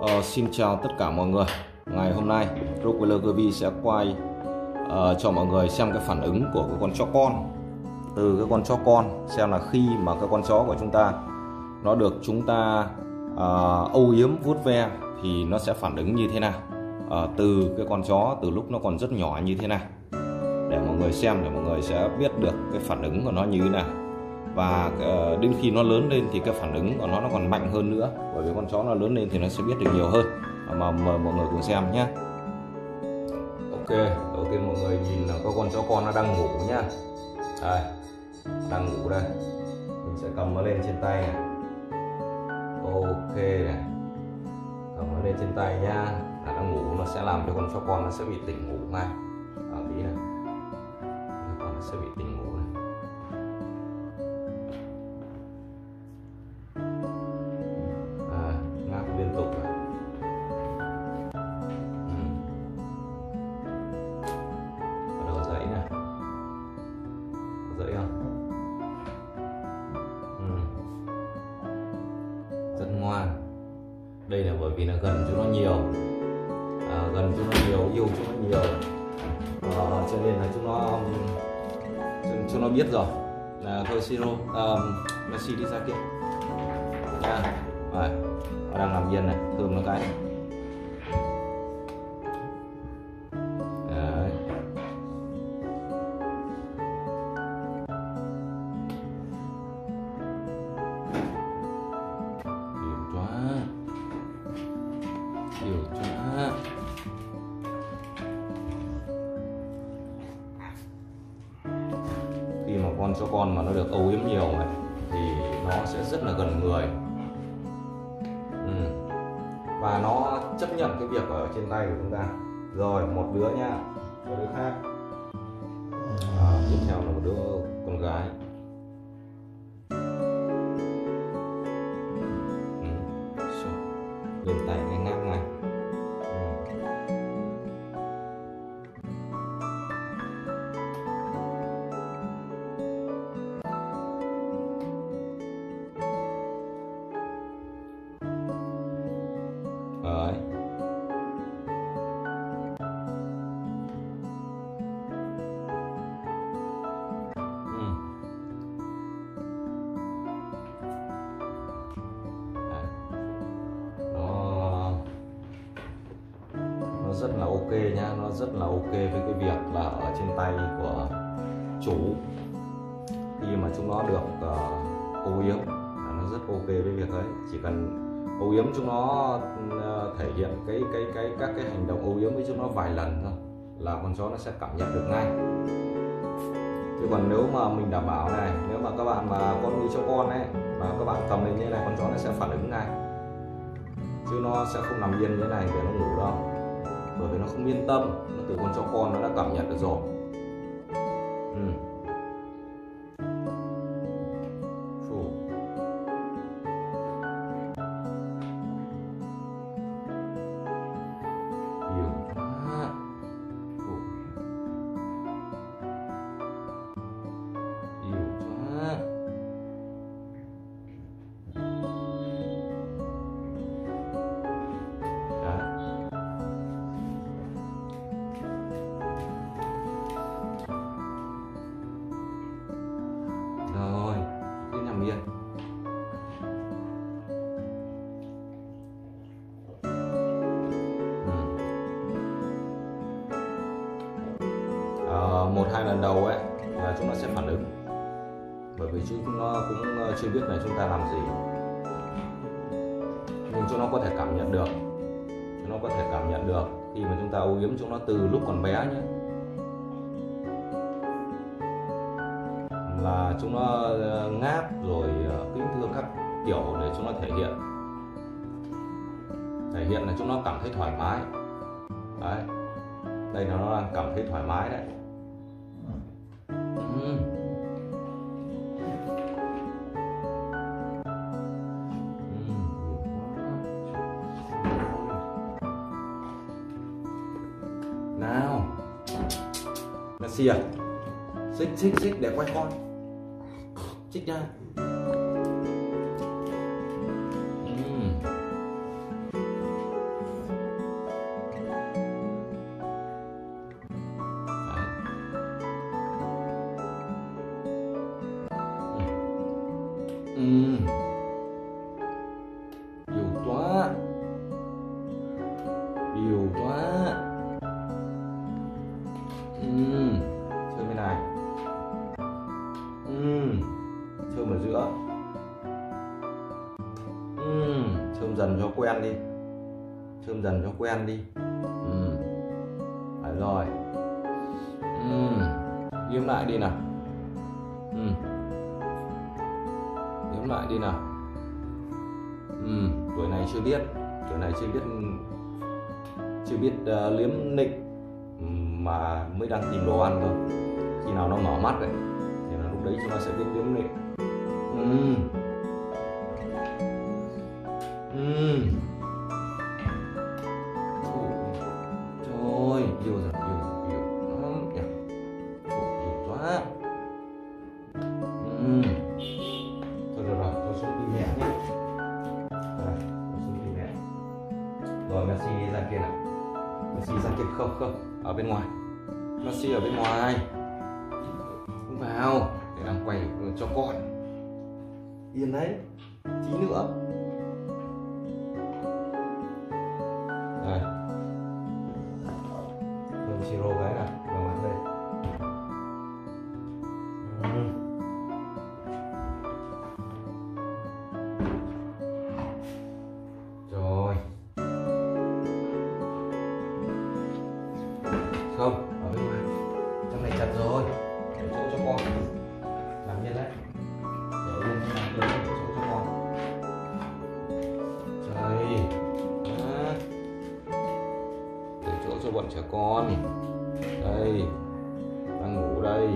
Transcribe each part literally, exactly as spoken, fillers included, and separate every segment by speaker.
Speaker 1: Uh, xin chào tất cả mọi người. Ngày hôm nay Rottweiler Gervie sẽ quay uh, cho mọi người xem cái phản ứng của cái con chó con. Từ cái con chó con, xem là khi mà cái con chó của chúng ta nó được chúng ta uh, âu yếm vuốt ve thì nó sẽ phản ứng như thế nào. Uh, từ cái con chó từ lúc nó còn rất nhỏ như thế này, để mọi người xem, để mọi người sẽ biết được cái phản ứng của nó như thế nào. Và uh, đến khi nó lớn lên thì cái phản ứng của nó nó còn mạnh hơn nữa, bởi vì con chó nó lớn lên thì nó sẽ biết được nhiều hơn. Mà mời mọi người cùng xem nhé. Ok, đầu tiên mọi người nhìn là có con chó con nó đang ngủ nhá. Đây, đang ngủ đây. Mình sẽ cầm nó lên trên tay này. Ok này, cầm nó lên trên tay nhá. Là nó ngủ, nó sẽ làm cho con chó con nó sẽ bị tỉnh ngủ ngay. À, tí này, con nó sẽ bị tỉnh ngủ này. Liên tục này. Ừ. Bắt đầu dậy nè, dậy không? Ừ. Rất ngoan. Đây là bởi vì là gần chúng nó nhiều, à, gần chúng nó nhiều, yêu chúng nó nhiều, à, cho nên là chúng nó chúng nó biết rồi. Là thôi Siro, uh, Messi đi ra kia nha. Rồi. Nó đang nằm yên này, thơm nó cái này. Đấy. Điều quá, điều quá. Khi mà con chó con mà nó được âu yếm nhiều này thì nó sẽ rất là gần người. Và nó chấp nhận cái việc ở trên tay của chúng ta. Rồi, một đứa nha, một đứa khác. À, tiếp theo là một đứa con gái. Ừ. Lên tay ngay ngáp ngay. Đấy. Ừ. Đấy. Nó nó rất là ok nhá, nó rất là ok với cái việc là ở trên tay của chủ. Khi mà chúng nó được uh, âu yếm, nó rất ok với việc ấy. Chỉ cần âu yếm chúng nó thể hiện cái cái cái các cái hành động âu yếm với chúng nó vài lần thôi là con chó nó sẽ cảm nhận được ngay. Chứ còn nếu mà mình đảm bảo này, nếu mà các bạn mà con nuôi chó con ấy mà các bạn cầm lên như thế này, con chó nó sẽ phản ứng ngay, chứ nó sẽ không nằm yên như thế này để nó ngủ đâu, bởi vì nó không yên tâm. Nó từ con chó con nó đã cảm nhận được rồi. Ừ. Rồi, cứ nằm yên. Ừ. À, một hai lần đầu ấy là chúng nó sẽ phản ứng, bởi vì chúng nó cũng chưa biết là chúng ta làm gì, nhưng chúng nó có thể cảm nhận được, chúng nó có thể cảm nhận được khi mà chúng ta âu yếm chúng nó từ lúc còn bé nhé, là chúng nó ngáp rồi kính thưa các kiểu để chúng nó thể hiện thể hiện là chúng nó cảm thấy thoải mái. Đấy, đây là nó đang cảm thấy thoải mái đấy. Ừ. Nào, Messi à, xích xích xích để quay con, xích ra. quá. Uhm, thơm bên này. Uhm, thơm ở giữa. Uhm, thơm dần cho quen đi. Thơm dần cho quen đi. Uhm, phải rồi. Uhm, yếm lại đi nào. Uhm, yếm lại đi nào. Uhm, tuổi này chưa biết, tuổi này chưa biết, chưa biết uh, liếm nịnh mà mới đang tìm đồ ăn thôi. Khi nào nó mở mắt đấy thì là lúc đấy chúng ta sẽ biết liếm nịnh. Uhm. Uhm. Trời ơi, yêu rồi, yêu, yêu lắm kìa. Yêu quá. Uhm. Thôi được rồi, tôi xuống tìm mẹ nhé. Rồi, tôi xuống tìm mẹ. Rồi, Messi đi ra kia nào. Messi ra kia, không, không, ở bên ngoài. Messi ở bên ngoài. Không vào, để đang quay cho con. Yên đấy, tí nữa. Rồi, mình siro cái nào, vào mặt đây. Ừ. Rồi. Không, ở bên ngoài. Trong này chặt rồi. Để chỗ cho con. Làm yên đấy. Để yên, làm yên để chỗ cho con. Trời. Đó. Để chỗ cho bọn trẻ con. Đây. Đang ngủ đây.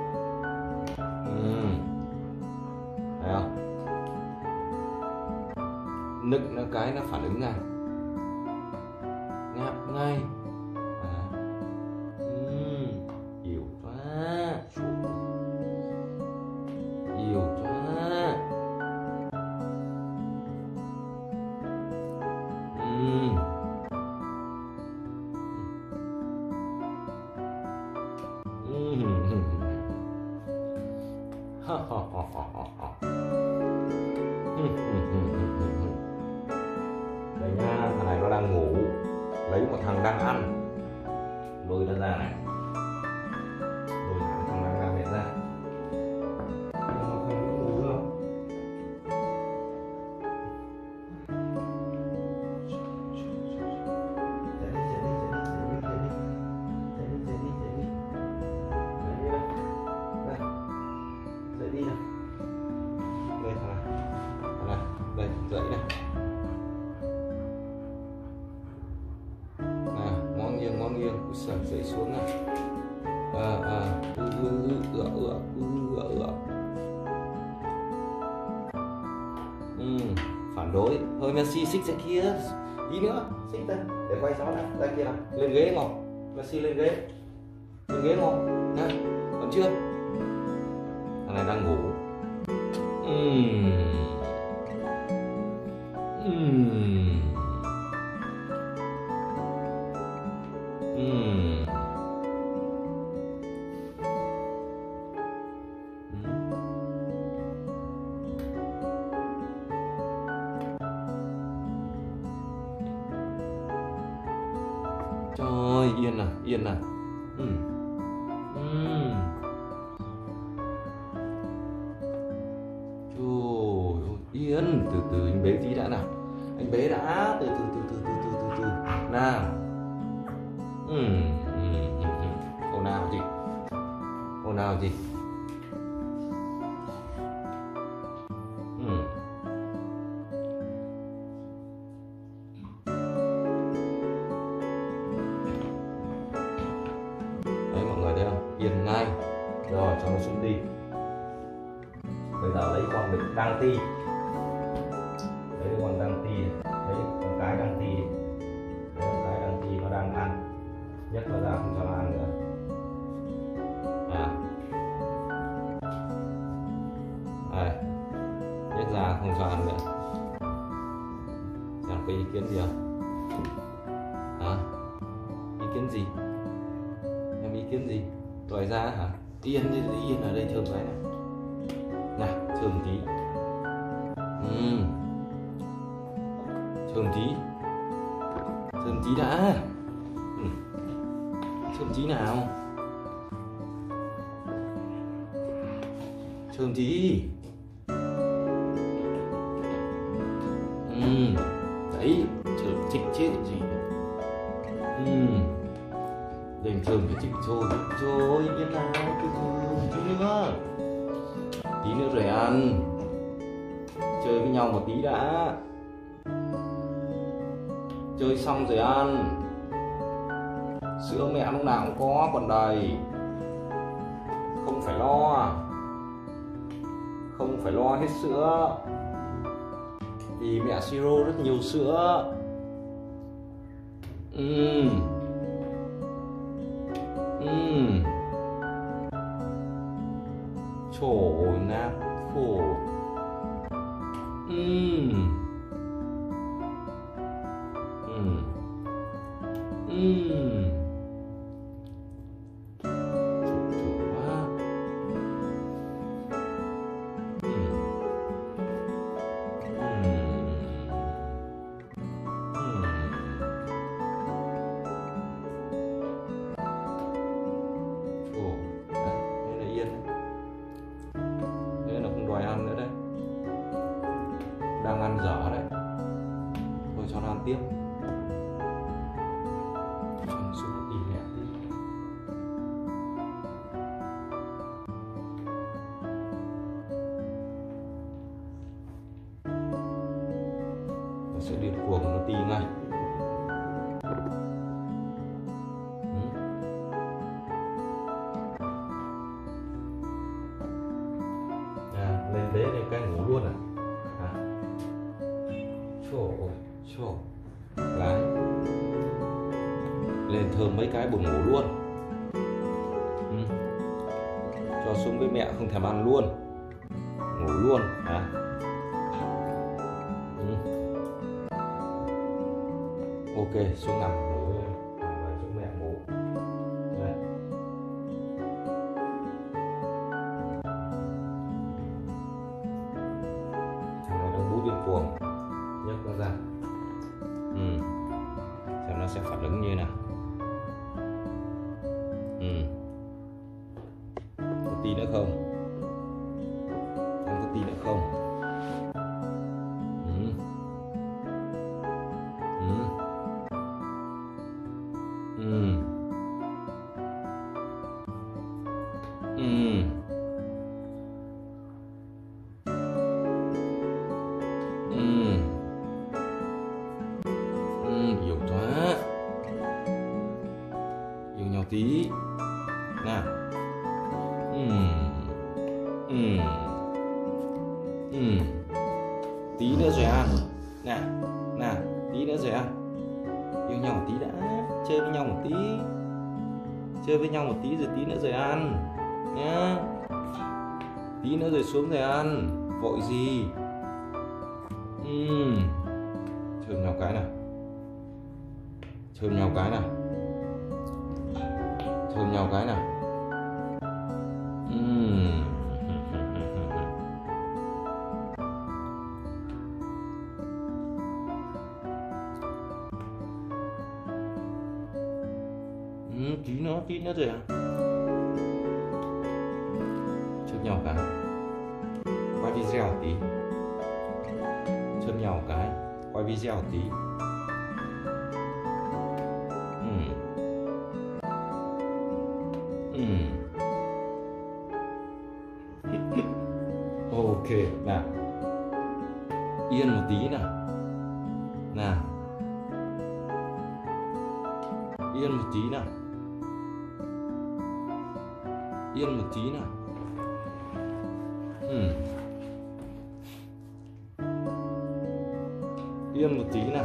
Speaker 1: Ừ. Thấy không? Nức nó cái nó phản ứng ngay. Ngáp ngay. Yêu quá. Yêu quá. Uhm. Uhm. Ha ha ha ha ha. Đây nha, thằng này nó đang ngủ, lấy một thằng đang ăn, lôi nó ra này, lôi thằng đang ra mẹ ra. Đi nào. Đây thằng này. Thằng này, đây dậy này. À, ngon nghiêng, ngon nghiêng. Úi giời, dậy xuống này. À, à, ư, ư, ư, ựa, ựa, ư, ựa, ựa. Ừ, phản đối. Thôi Messi xích ra kia. Đi nữa, xích ra. Để quay gió này, ra kia nào. Lên ghế ngồi. Messi lên ghế. Lên ghế ngồi. Nè, còn chưa? Thằng này đang ngủ. Uhm. Uhm. Uhm. Trời, yên nào, yên nào. Uhm. Uhm. Yên, từ từ anh bế tí đã nào. Anh bế đã, từ từ từ từ từ từ từ từ nào. Ừ, ừ, ừ, ừ. Ồn ào gì? Ồn ào gì? Ừ. Đấy mọi người thấy không? Yên ngay. Rồi cho nó xuống đi. Bây giờ lấy con đực đang ti. Lấy con đang ti, lấy con cái đang ti, lấy con cái đang ti nó đang ăn, nhất là ra không cho nó ăn nữa. À, đây, nhất ra không cho ăn nữa. Chẳng có ý kiến gì không? Hả? Ý kiến gì? Em ý kiến gì? Đòi ra hả? Yên đi, yên ở đây thơm cái này. Nào, thơm tí. Uhm. Thơm tí. Thơm tí đã. Chơm tí nào. Chơm tí. Ừ. Đấy, chơm chích chết gì. Ừ. Đừng chơm cái chích thôi. Rồi, biết nào, cứ chơm tí nữa. Tí nữa rồi ăn. Chơi với nhau một tí đã. Chơi xong rồi ăn. Sữa mẹ lúc nào cũng có còn đầy. Không phải lo. Không phải lo hết sữa. Vì mẹ siro rất nhiều sữa. Ừm. Ừm. Trời ơi, nát khổ. Ừm. Ừm. Ừm. Chủ chủ quá. Ừm. Ừm. Ừm. Ồ, đấy, thế là yên đấy. Thế là không đòi ăn nữa đấy. Đang ăn dở đấy. Thôi cho nó ăn tiếp. Cho nó xuống im lặng đi. Nó sẽ điên cuồng, nó tí ngay. Ừ. À, lên đế này cái ngủ luôn à? Hả? Trời ơi, trời. Gái lên thơm mấy cái buồn ngủ luôn. Ừ. Cho xuống với mẹ không thèm ăn luôn. Ngủ luôn hả? Ừ. Ok, xuống nằm ngủ. Nằm vào chỗ mẹ ngủ. Đây. Thằng này đang bú điên cuồng. Nhấc nó ra. Ừ. Xem nó sẽ phản ứng như thế nào. Ừ. Có tí nữa không? Em có tí nữa không? Ừ. Ừ. Ừ. Ừ. Ừ. Ừ. Yêu quá. Yêu nhau tí. Nào. Ừ. Ừ. Ừ. Tí nữa rồi ăn. Nào. Nào. Tí nữa rồi ăn. Yêu nhau một tí đã. Chơi với nhau một tí. Chơi với nhau một tí rồi tí nữa rồi ăn nhá. Tí nữa rồi xuống rồi ăn. Vội gì. Uhm. Chơm nhau cái nào. Chơm nhau cái nào. Chơm nhau cái nào. Uhm. Uhm, tí nữa, tí nữa rồi à. Chơm nhau cái. Quay video một tí. Chơm nhau cái. Quay video một tí. Uhm. Uhm. Ok, nào. Yên một tí nào. Nào. Yên một tí nào. Yên một tí nào. Uhm. Yên một tí nào.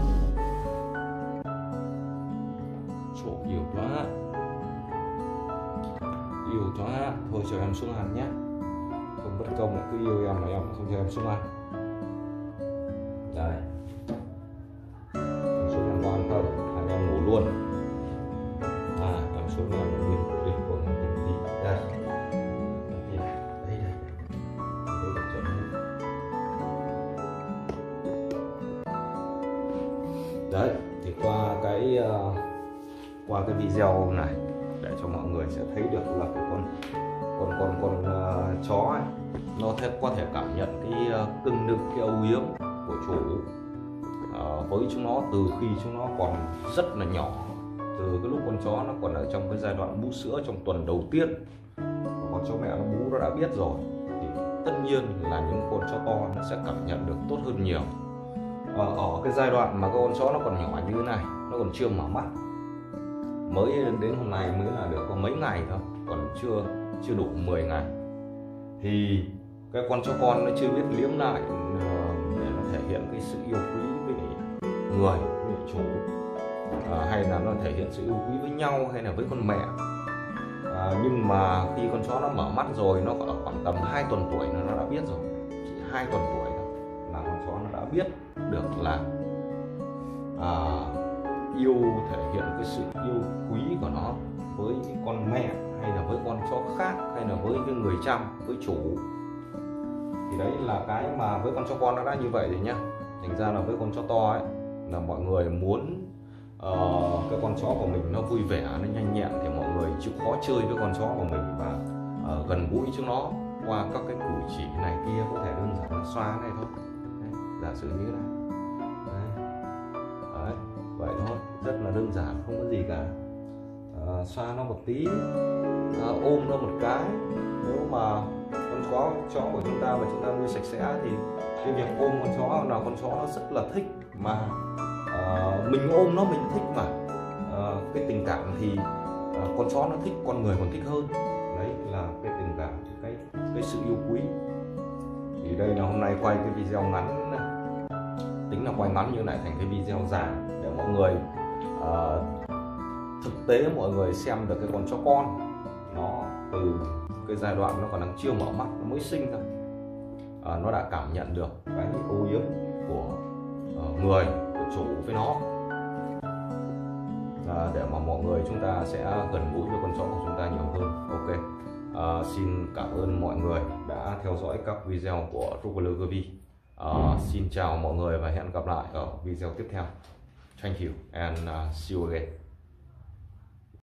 Speaker 1: Chỗ yêu quá. Yêu quá. Thôi cho em xuống ăn nhé. Không bất công lại cứ yêu em mà em không cho em xuống ăn. Đây. Em xuống em có ăn không? Hay em ngủ luôn. À em xuống em đi đi của em đi. Đây. Đây đây. Đây là chuẩn. Đấy thì qua cái uh, qua cái video này để cho mọi người sẽ thấy được là cái con con con con uh, chó ấy, nó thể, có thể cảm nhận cái uh, cưng nực, cái âu yếm của chủ uh, với chúng nó từ khi chúng nó còn rất là nhỏ, từ cái lúc con chó nó còn ở trong cái giai đoạn bú sữa trong tuần đầu tiên, con chó mẹ nó bú nó đã biết rồi, thì tất nhiên là những con chó to nó sẽ cảm nhận được tốt hơn nhiều. Ở, ở cái giai đoạn mà cái con chó nó còn nhỏ như thế này, nó còn chưa mở mắt, mới đến hôm nay mới là được có mấy ngày thôi, còn chưa chưa đủ mười ngày, thì cái con chó con nó chưa biết liếm lại để nó thể hiện cái sự yêu quý với người, với chủ, à, hay là nó thể hiện sự yêu quý với nhau hay là với con mẹ. À, nhưng mà khi con chó nó mở mắt rồi, nó ở khoảng tầm hai tuần tuổi nó đã biết rồi, chỉ hai tuần tuổi thôi là con chó nó đã biết được là à, yêu, thể hiện cái sự yêu quý của nó với con mẹ hay là với con chó khác hay là với cái người chăm, với chủ. Thì đấy là cái mà với con chó con nó đã như vậy rồi nhá. Thành ra là với con chó to ấy là mọi người muốn uh, cái con chó của mình nó vui vẻ, nó nhanh nhẹn thì mọi người chịu khó chơi với con chó của mình và uh, gần gũi chúng nó qua các cái cử chỉ này kia, có thể đơn giản là xoa này thôi. Đấy, giả sử như thế này. Đấy. Đấy, vậy thôi, rất là đơn giản, không có gì cả. À, xoa nó một tí, à, ôm nó một cái. Nếu mà con chó chó của chúng ta và chúng ta nuôi sạch sẽ thì cái việc ôm con chó là con chó nó rất là thích, mà à, mình ôm nó mình thích mà. À, cái tình cảm thì à, con chó nó thích, con người còn thích hơn. Đấy là cái tình cảm, cái cái sự yêu quý. Thì đây là hôm nay quay cái video ngắn, tính là quay ngắn như này thành cái video dài để mọi người uh, thực tế mọi người xem được cái con chó con nó từ cái giai đoạn nó còn đang chưa mở mắt, nó mới sinh thôi, à, nó đã cảm nhận được cái âu yếm của uh, người, của chủ với nó, à, để mà mọi người chúng ta sẽ gần gũi với con chó của chúng ta nhiều hơn. Ok, à, xin cảm ơn mọi người đã theo dõi các video của Rottweiler giê vê. Uh, xin chào mọi người và hẹn gặp lại ở video tiếp theo. Thank you and uh, see you again.